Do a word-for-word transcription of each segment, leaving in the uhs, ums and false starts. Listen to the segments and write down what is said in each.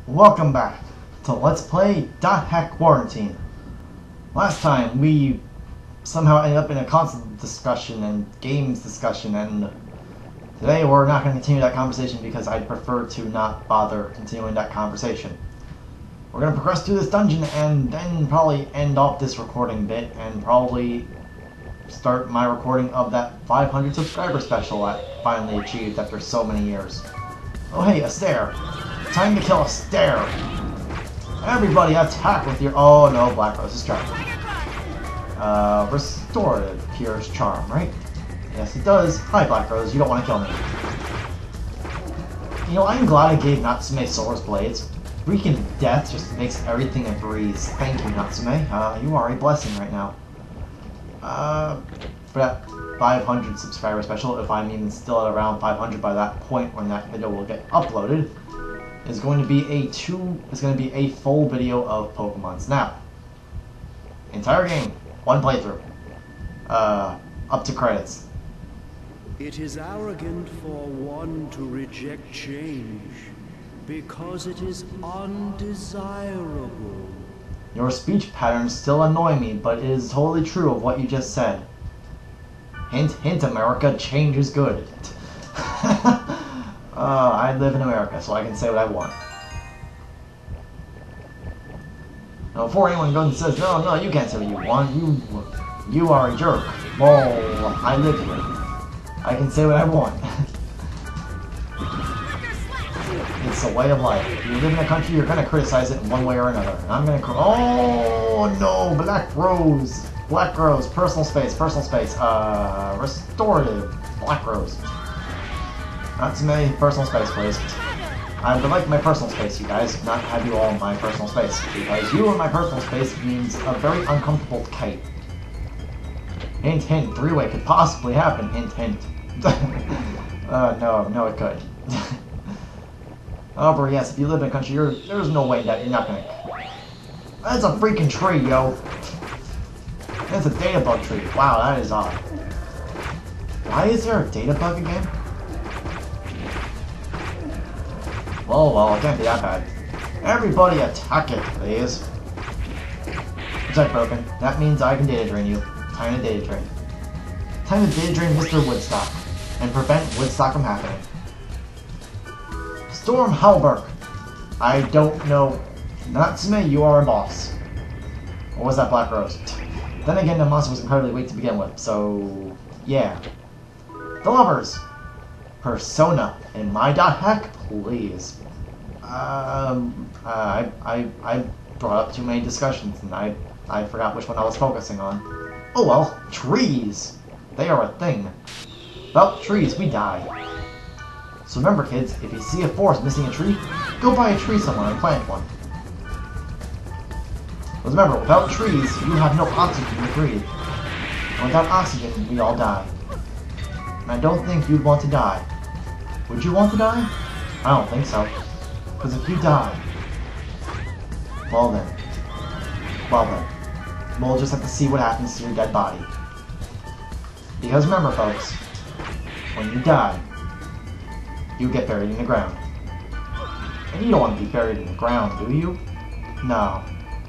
Welcome back to Let's Play Dot Hack Quarantine. Last time we somehow ended up in a constant discussion and games discussion, and today we're not going to continue that conversation because I'd prefer to not bother continuing that conversation. We're going to progress through this dungeon and then probably end off this recording bit and probably start my recording of that five hundred subscriber special I finally achieved after so many years. Oh hey, a stair! Time to kill a stair! Everybody attack with your... Oh no, BlackRose is trapped. Uh, restorative cures charm, right? Yes it does. Hi BlackRose, you don't want to kill me. You know, I'm glad I gave Natsume Solar's Blades. Freaking death just makes everything a breeze. Thank you, Natsume. Uh, you are a blessing right now. Uh, for that five hundred subscriber special, if I'm even still at around five hundred by that point when that video will get uploaded, is going to be a two. Is going to be a full video of Pokemon Snap. Entire game, one playthrough, uh, up to credits. It is arrogant for one to reject change, because it is undesirable. Your speech patterns still annoy me, but it is totally true of what you just said. Hint, hint, America, change is good. uh, I live in America, so I can say what I want. Now, before anyone goes and says, no, no, you can't say what you want, you, you are a jerk. Well, I live here. I can say what I want. It's a way of life. If you live in a country, you're gonna criticize it in one way or another. And I'm gonna. Oh no, BlackRose, BlackRose, personal space, personal space. Uh, restorative, BlackRose. Natsume, personal space, please. I would like my personal space, you guys, not have you all in my personal space, because you in my personal space means a very uncomfortable kite. Hint, hint. Three-way could possibly happen. Hint, hint. uh, no, no, it could. However, yes, if you live in a country, you're, there's no way that you're not gonna... That's a freaking tree, yo! That's a data bug tree. Wow, that is odd. Why is there a data bug again? Well, well, it can't be that bad. Everybody attack it, please. Protect broken. That means I can data drain you. Time to data drain. Time to data drain Mister Woodstock. And prevent Woodstock from happening. Storm Halberg. I don't know. Natsume, you are a boss. Or was that BlackRose? Then again, the monster was incredibly weak to begin with, so yeah. The lovers. Persona in my dot hack, please. Um, uh, I I I brought up too many discussions, and I I forgot which one I was focusing on. Oh well, trees. They are a thing. Without trees, we die. So remember, kids, if you see a forest missing a tree, go buy a tree somewhere and plant one. Because remember, without trees, you have no oxygen to breathe. And without oxygen, we all die. And I don't think you'd want to die. Would you want to die? I don't think so. Because if you die, well then, well then, we'll just have to see what happens to your dead body. Because remember, folks, when you die, you get buried in the ground. And you don't want to be buried in the ground, do you? No.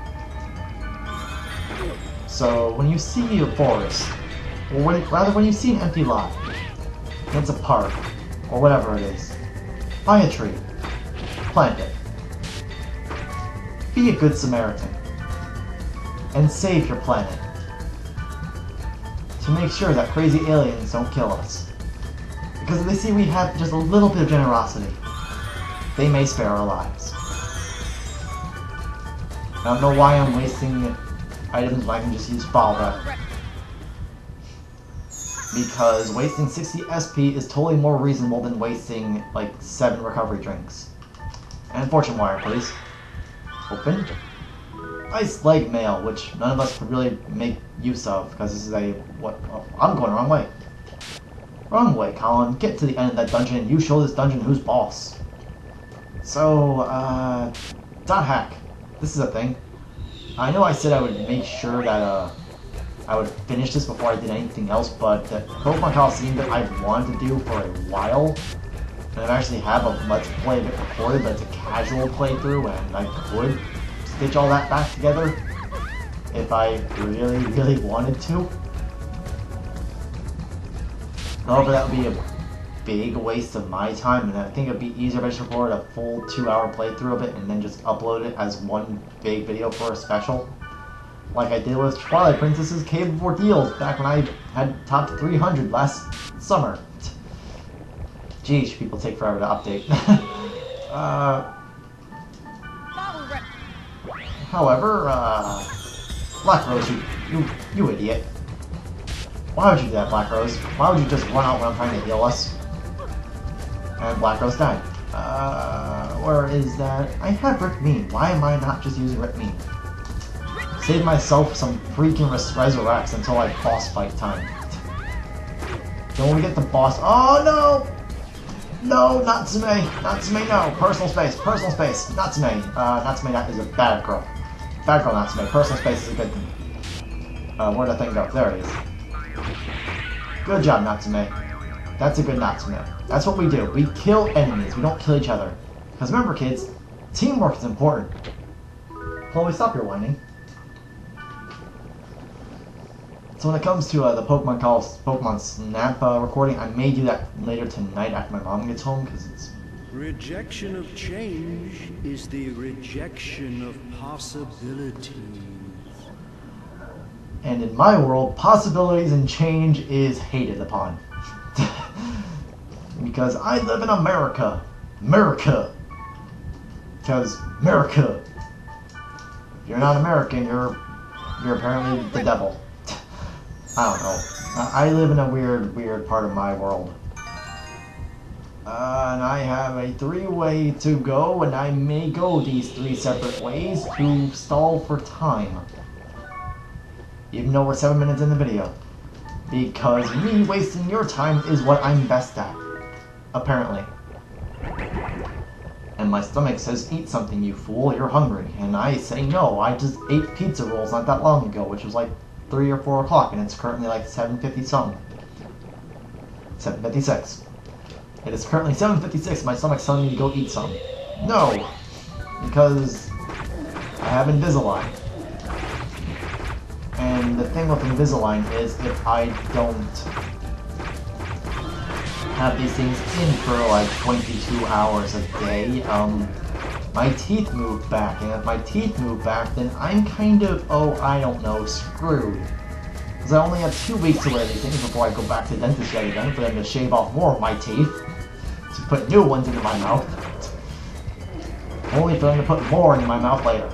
So, when you see a forest, or when, rather when you see an empty lot, it's a park, or whatever it is, buy a tree, plant it, be a good Samaritan, and save your planet, to make sure that crazy aliens don't kill us. Because if they see we have just a little bit of generosity, they may spare our lives. I don't know why I'm wasting items when I can just use Balda. Because wasting sixty S P is totally more reasonable than wasting, like, seven recovery drinks. And fortune wire, please. Open. Nice leg mail, which none of us could really make use of, because this is a... what? Oh, I'm going the wrong way. Wrong way, Colin. Get to the end of that dungeon and you show this dungeon who's boss. So, uh... dot hack. This is a thing. I know I said I would make sure that, uh... I would finish this before I did anything else, but the Pokemon Coliseum that I've wanted to do for a while And I actually have a Let's Play of it recorded, but it's a casual playthrough, and I could stitch all that back together if I really, really wanted to. However, that would be a big waste of my time, and I think it'd be easier if I just record a full two hour playthrough of it and then just upload it as one big video for a special. Like I did with Twilight Princess's Cave of Ordeals back when I had top three hundred last summer. Geez, people take forever to update. uh, however, uh, BlackRose, you, you, you idiot. Why would you do that, BlackRose? Why would you just run out when I'm trying to heal us? And BlackRose died. Uh, where is that? I have Rick Mean. Why am I not just using Rick Mean? Save myself some freaking res resurrects until like boss fight time. Then when we get the boss, oh no! No, Natsume! Natsume, no! Personal space, personal space, Natsume. Uh, Natsume that is a bad girl. Bad girl, Natsume. Personal space is a good thing. Uh, where'd that thing go? There it is. Good job, Natsume. That's a good Natsume. That's what we do. We kill enemies. We don't kill each other. Because remember, kids, teamwork is important. Chloe, stop your whining. So when it comes to uh, the Pokemon calls, Pokemon Snap uh, recording, I may do that later tonight after my mom gets home, because it's... Rejection of change is the rejection of possibilities. And in my world, possibilities and change is hated upon. Because I live in America. America. Because America. If you're not American, you're you're apparently the devil. I don't know. I live in a weird, weird part of my world. Uh, and I have a three-way to go, and I may go these three separate ways to stall for time. Even though we're seven minutes in the video. Because me wasting your time is what I'm best at. Apparently. And my stomach says, eat something, you fool, you're hungry. And I say no, I just ate pizza rolls not that long ago, which was like three or four o'clock, and it's currently like seven fifty something. seven fifty-six. It is currently seven fifty-six, my stomach's telling me to go eat some. No! Because I have Invisalign. And the thing with Invisalign is if I don't have these things in for like twenty-two hours a day, um, my teeth move back, and if my teeth move back, then I'm kind of, oh, I don't know, screwed. Because I only have two weeks to wear these things before I go back to the dentist yet again, for them to shave off more of my teeth, to put new ones into my mouth, only for them to put more into my mouth later.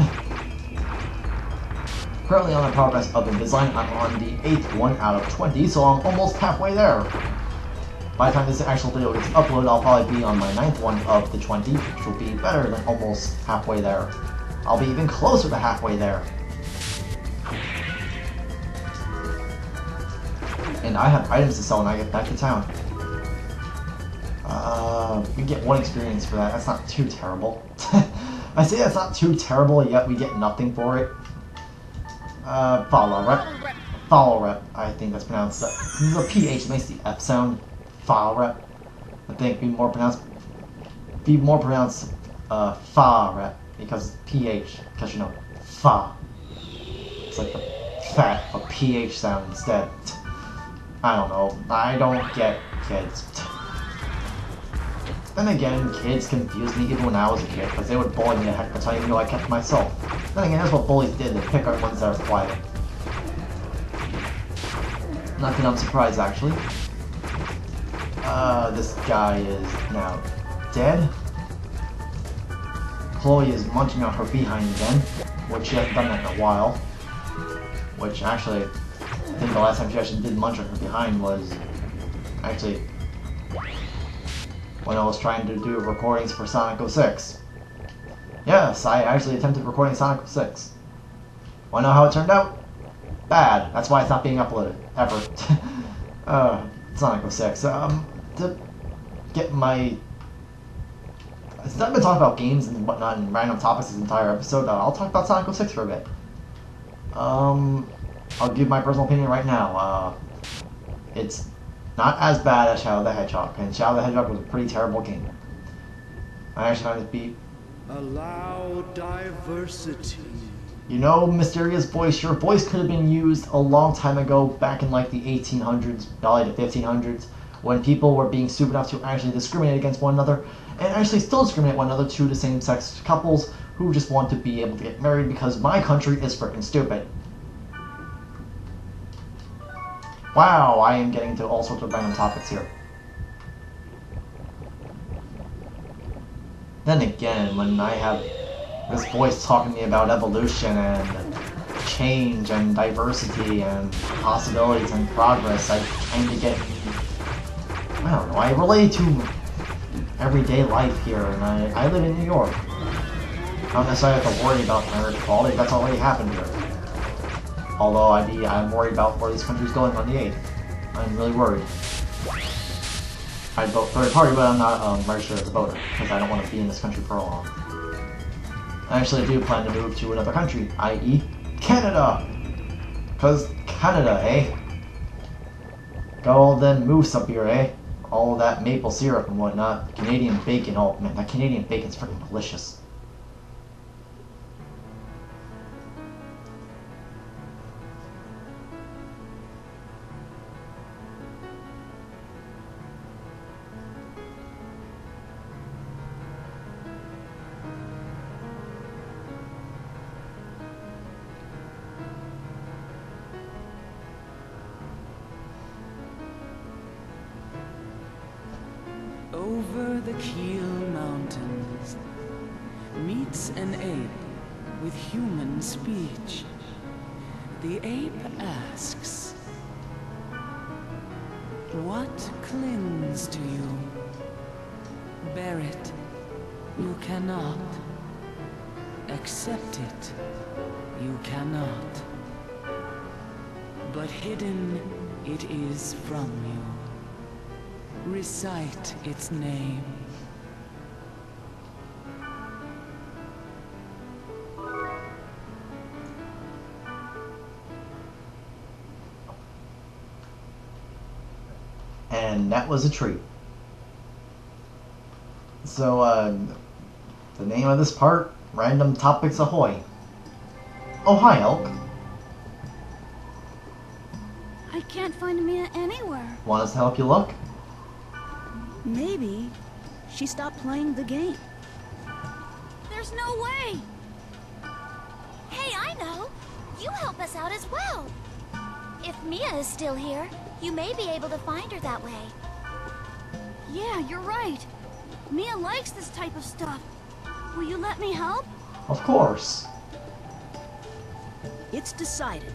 Currently on the progress of Invisalign, I'm on the eighth one out of twenty, so I'm almost halfway there. By the time this actual video gets uploaded, I'll probably be on my ninth one of the twenty, which will be better than almost halfway there. I'll be even closer to halfway there. And I have items to sell when I get back to town. Uh, we get one experience for that. That's not too terrible. I say that's not too terrible, yet we get nothing for it. Uh, follow rep. Follow rep, I think that's pronounced. This is a P H, makes the F sound. Follow rep. I think be more pronounced. Be more pronounced. Uh, fa rep, because P H, because you know, fa. It's like the fat, a P H sound instead. I don't know. I don't get kids. Then again, kids confused me even when I was a kid, because they would bully me a heck of a time, even though I kept myself. Then again, that's what bullies did, they pick up ones that are quiet. Not that I'm surprised, actually. Uh, this guy is now dead. Chloe is munching on her behind again, which she hasn't done that in a while. Which, actually, I think the last time she actually did munch on her behind was, actually, when I was trying to do recordings for Sonic oh six. Yes, I actually attempted recording Sonic oh six. Wanna know how it turned out? Bad. That's why it's not being uploaded. Ever. uh, Sonic oh six. Um, to get my... Since I've been talking about games and whatnot and random topics this entire episode, uh, I'll talk about Sonic oh six for a bit. Um, I'll give my personal opinion right now. Uh, it's Not as bad as Shadow the Hedgehog, and Shadow the Hedgehog was a pretty terrible game. I actually found it beat. Allow diversity. You know, mysterious voice, your voice could have been used a long time ago, back in like the eighteen hundreds, probably the fifteen hundreds, when people were being stupid enough to actually discriminate against one another, and actually still discriminate one another to the same-sex couples who just want to be able to get married because my country is frickin' stupid. Wow, I am getting to all sorts of random topics here. Then again, when I have this voice talking to me about evolution and change and diversity and possibilities and progress, I kind of get, I don't know, I relate to everyday life here, and I, I live in New York. I don't necessarily have to worry about marriage equality, that's already happened here. Although I'd be, I'm worried about where this country's going on the eighth. I'm really worried. I'd vote third party, but I'm not um, registered as a voter, because I don't want to be in this country for long. I actually do plan to move to another country, that is. Canada! Because Canada, eh? Got all them moose up here, eh? All that maple syrup and whatnot. Canadian bacon, oh man, that Canadian bacon's freaking delicious. Over the Keel Mountains meets an ape with human speech. The ape asks, "What clings to you? Bear it, you cannot. Accept it, you cannot. But hidden it is from you. Recite its name." And that was a treat. So, uh, the name of this part, Random Topics Ahoy. Oh, hi, Elk. I can't find Mia anywhere. Want us to help you look? Maybe she stopped playing the game. There's no way. Hey, I know. You help us out as well. If Mia is still here, you may be able to find her that way. Yeah, you're right. Mia likes this type of stuff. Will you let me help? Of course. It's decided.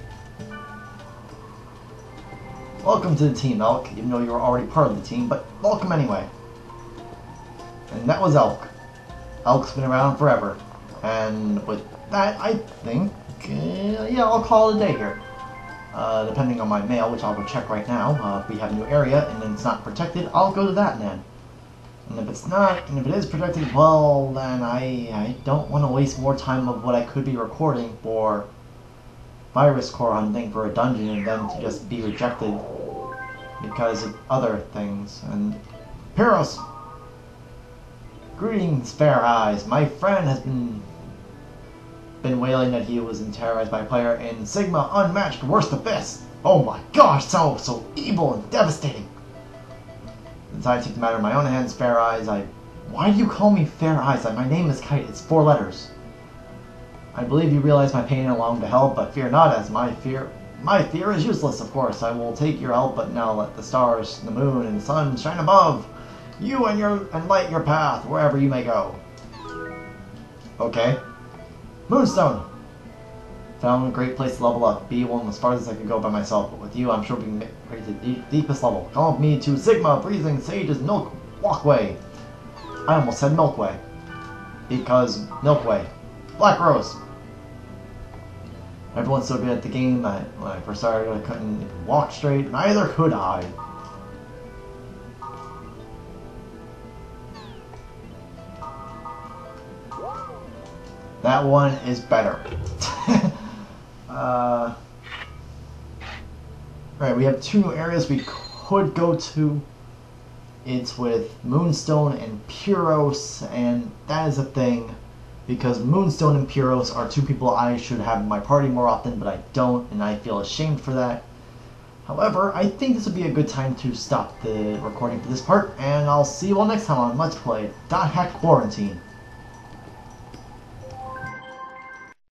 Welcome to the team, Elk, even though you were already part of the team, but welcome anyway. And that was Elk. Elk's been around forever. And with that, I think, uh, yeah, I'll call it a day here. Uh, depending on my mail, which I'll go check right now. Uh, if we have a new area and it's not protected, I'll go to that then. And if it's not, and if it is protected, well, then I, I don't want to waste more time of what I could be recording for virus core hunting for a dungeon and then to just be rejected because of other things. And Pyros! Greetings, fair eyes. My friend has been been wailing that he was terrorized by a player in Sigma Unmatched Worst Abyss. Oh my gosh, so so evil and devastating. Decided to take the matter in my own hands, fair eyes. I why do you call me fair eyes? My name is Kite, it's four letters. I believe you realize my pain and long to help, but fear not, as my fear my fear is useless, of course. I will take your help, but now let the stars, the moon, and the sun shine above you and your and light your path wherever you may go. Okay. Moonstone! Found a great place to level up. B one as far as I could go by myself, but with you I'm sure we can get to the deep, deepest level. Come with me to Sigma Breathing Sage's Milk Walkway. I almost said Milkway. Because Milkway. BlackRose! Everyone's so good at the game that when I first started I couldn't even walk straight, neither could I. That one is better. uh, Alright, we have two new areas we could go to. It's with Moonstone and Pyros, and that is a thing, because Moonstone and Pyros are two people I should have in my party more often, but I don't, and I feel ashamed for that. However, I think this would be a good time to stop the recording for this part, and I'll see you all next time on Let's Play Dot Hack Quarantine.